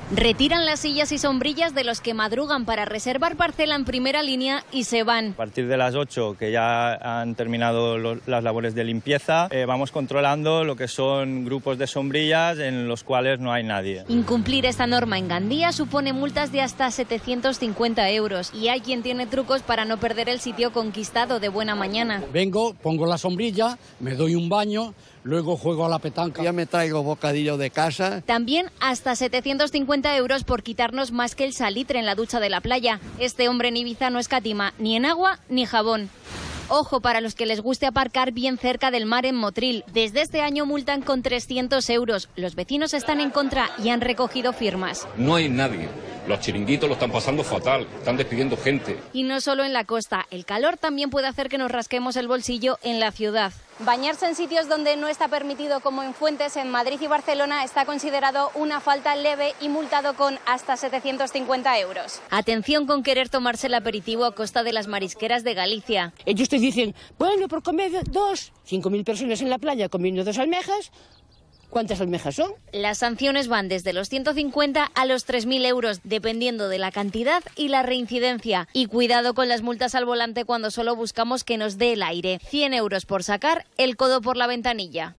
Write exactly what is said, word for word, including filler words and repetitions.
Retiran las sillas y sombrillas de los que madrugan para reservar parcela en primera línea y se van. A partir de las ocho, que ya han terminado los, las labores de limpieza, eh, vamos controlando lo que son grupos de sombrillas en los cuales no hay nadie. Incumplir esta norma en Gandía supone multas de hasta setecientos cincuenta euros y hay quien tiene trucos para no perder el sitio conquistado de buena mañana. Vengo, pongo la sombrilla, me doy un baño, luego juego a la petanca. Ya me traigo bocadillo de casa. También hasta setecientos cincuenta euros por quitarnos más que el salitre en la ducha de la playa. Este hombre en Ibiza no escatima ni en agua ni jabón. Ojo para los que les guste aparcar bien cerca del mar en Motril. Desde este año multan con trescientos euros. Los vecinos están en contra y han recogido firmas. No hay nadie. Los chiringuitos lo están pasando fatal, están despidiendo gente. Y no solo en la costa, el calor también puede hacer que nos rasquemos el bolsillo en la ciudad. Bañarse en sitios donde no está permitido, como en Fuentes, en Madrid y Barcelona, está considerado una falta leve y multado con hasta setecientos cincuenta euros. Atención con querer tomarse el aperitivo a costa de las marisqueras de Galicia. Ellos te dicen, bueno, por comer dos, cinco mil personas en la playa comiendo dos almejas. ¿Cuántas almejas son? Las sanciones van desde los ciento cincuenta a los tres mil euros, dependiendo de la cantidad y la reincidencia. Y cuidado con las multas al volante cuando solo buscamos que nos dé el aire. cien euros por sacar el codo por la ventanilla.